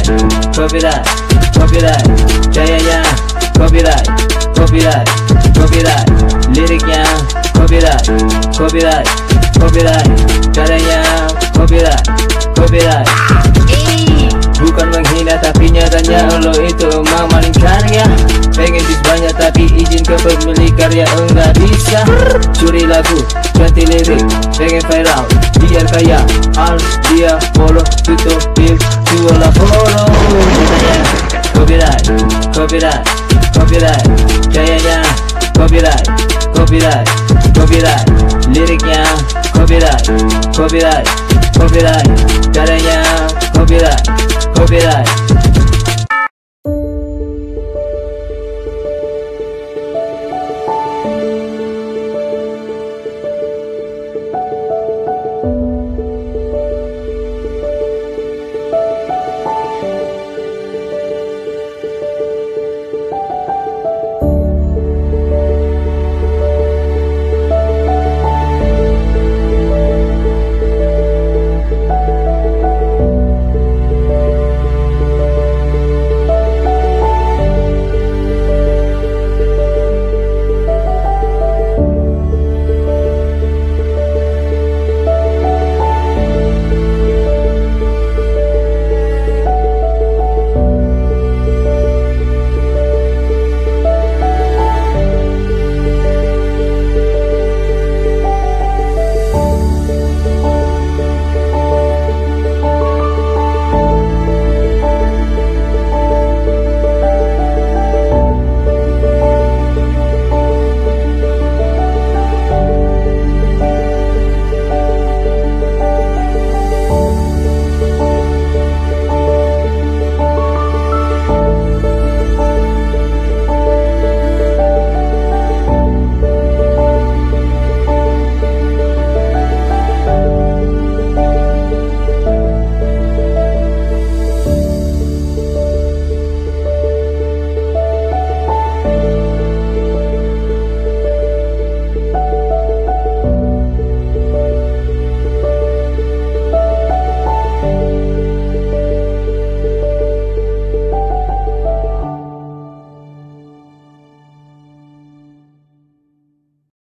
copyright, copyright, copyright, gayanya copyright, copyright, copyright, liriknya copyright, copyright, copyright, caranya copyright, copyright. Bukan menghina tapi nyatanya lo itu emang maling karya. Pengen bis banyak tapi izin ke pemilik karya enggak bisa. Curi lagu, ganti lirik, pengen viral biar kaya. Al dia follow, tutup jualah follow. Katanya copyright, copyright, copyright, gayanya copyright, copyright, copyright, liriknya copyright, copyright, copyright, caranya